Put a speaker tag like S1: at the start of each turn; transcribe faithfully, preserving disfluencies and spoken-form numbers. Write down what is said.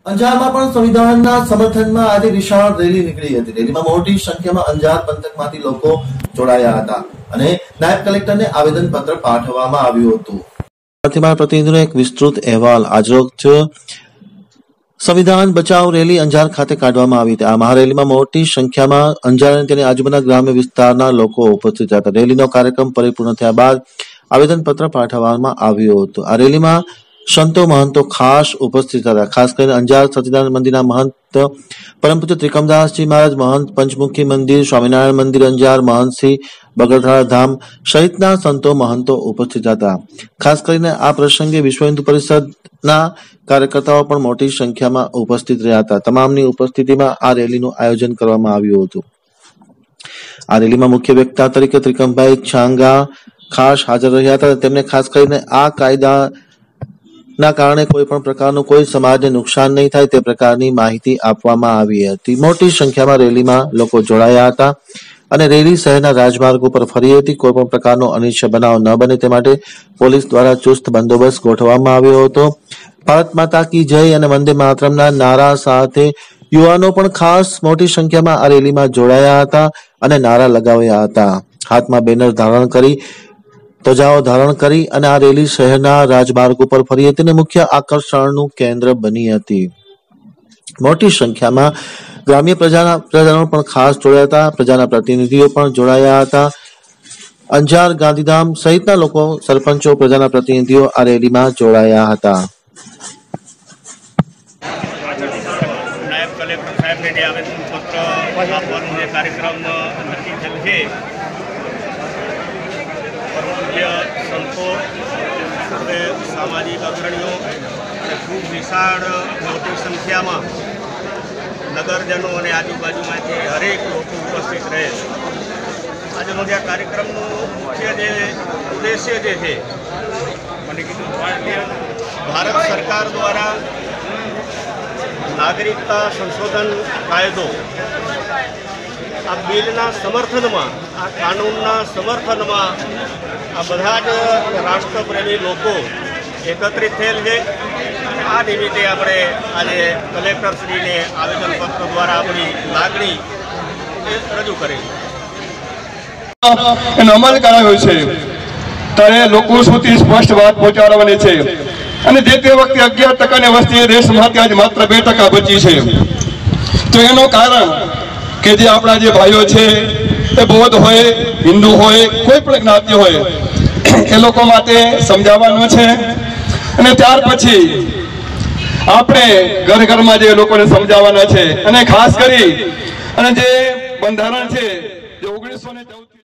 S1: અંજારમાં પણ સંવિધાનના સમર્થનમાં આજે વિશાળ રેલી નીકળી હતી। રેલીમાં મોટી સંખ્યામાં અંજાર પંથકમાંથી લોકો જોડાયા હતા અને નાયબ કલેક્ટરને આવેદનપત્ર પાઠવવામાં આવ્યું હતું। પ્રતિમાર પ્રતિનિધિનો એક વિસ્તૃત અહેવાલ। આજરોજ સંવિધાન બચાવ રેલી અંજાર ખાતે કાઢવામાં આવી હતી। આ મહારેલીમાં મોટી સંખ્યામાં અંજાર અને તેની આજુબાજુના ગ્રામ્ય વિસ્તારના લોકો ઉપસ્થિત હતા। રેલીનો કાર્યક્રમ પરિપૂર્ણ થયા બાદ આવેદનપત્ર પાઠવવામાં આવ્યું હતું। આ રેલીમાં સંતો મહંતો ખાસ ઉપસ્થિત હતા। ખાસ કરીને અંજાર સચિદાનંદ મંદિરના મહંત પરમ પૂજ્ય ત્રિકમદાસજી મહારાજ, મહંત પંચમુખી મંદિર, સ્વામિનારાયણ મંદિર અંજાર, મહંતશ્રી બગલધારા ધામ સહિતના સંતો મહંતો ઉપસ્થિત હતા। ખાસ કરીને આ પ્રસંગે વિશ્વ હિન્દુ પરિષદના કાર્યકર્તાઓ પણ મોટી સંખ્યામાં ઉપસ્થિત રહ્યા હતા। તમામની ઉપસ્થિતિમાં આ રેલીનું આયોજન કરવામાં આવ્યું હતું। આ રેલીમાં મુખ્ય વક્તા તરીકે ત્રિકમભાઈ છાંગા ખાસ હાજર રહ્યા હતા। તેમને ખાસ કરીને આ કાયદા ના કારણે કોઈ પણ પ્રકારનું કોઈ સમાજને નુકસાન નહીં થાય તે પ્રકારની માહિતી આપવામાં આવી હતી। મોટી સંખ્યામાં રેલીમાં લોકો જોડાયા હતા અને રેલી શહેરના રાજમાર્ગ ઉપર ફરી હતી। કોઈ પણ પ્રકારનો અનિચ્છનીય બનાવ ન બને તે માટે પોલીસ દ્વારા ચુસ્ત બંદોબસ્ત ગોઠવવામાં આવ્યો હતો। ભારત માતા કી જય અને વંદે માતરમના નારા સાથે યુવાનો પણ ખાસ મોટી સંખ્યામાં આ રેલીમાં જોડાયા હતા અને નારા લગાવ્યા હતા। હાથમાં બેનર ધારણ કરી ધજાઓ ધારણ કરી અને આ રેલી શહેરના રાજમાર્ગ ઉપર ફરી હતી અને મુખ્ય આકર્ષણનું કેન્દ્ર બની હતી। મોટી સંખ્યામાં ગ્રામ્ય પ્રજાના પ્રજાનો પણ ખાસ જોડાયા હતા। પ્રજાના પ્રતિનિધિઓ પણ જોડાયા હતા। અંજાર, ગાંધીધામ સહિતના લોકો, સરપંચો, પ્રજાના પ્રતિનિધિઓ આ રેલીમાં જોડાયા હતા।
S2: નાયબ કલેક્ટર સાહેબને જે આવેદનપત્ર આપવાનું જે કાર્યક્રમ નક્કી થયેલ છે, પૂજ્ય સંતો, સર્વે સામાજિક અગ્રણીઓ અને ખૂબ વિશાળ મોટી સંખ્યામાં નગરજનો અને આજુબાજુમાંથી હરેક લોકો ઉપસ્થિત રહે। આજનો જે કાર્યક્રમનો મુખ્ય જે ઉદ્દેશ્ય જે છે, મને કીધું ભારત સરકાર દ્વારા નાગરિકતા સંશોધન કાયદો આ બિલના સમર્થનમાં, આ કાનૂનના સમર્થનમાં આ બધા જ રાષ્ટ્રપ્રેમી લોકો એકત્રિત થયેલ છે અને આ નિમિત્તે આપણે આજે કલેક્ટરશ્રીને આવેદનપત્ર દ્વારા આપણી લાગણી રજૂ કરી
S3: એનો અમલ કરાવ્યો છે। ત્યારે લોકો સુધી સ્પષ્ટ વાત પહોંચાડવાની છે અને જે તે વખતે અગિયાર ટકાની વસ્તી દેશમાંથી આજે માત્ર બે ટકા બચી છે। તો એનું કારણ કે જે આપણા જે ભાઈઓ છે એ બૌદ્ધ હોય, હિન્દુ હોય, કોઈ પણ જ્ઞાતિ હોય, એ લોકો માટે સમજાવવાનું છે અને ત્યાર પછી આપણે ઘર ઘરમાં જે લોકોને સમજાવવાના છે અને ખાસ કરી અને જે બંધારણ છે જે ઓગણીસો ને ચૌદ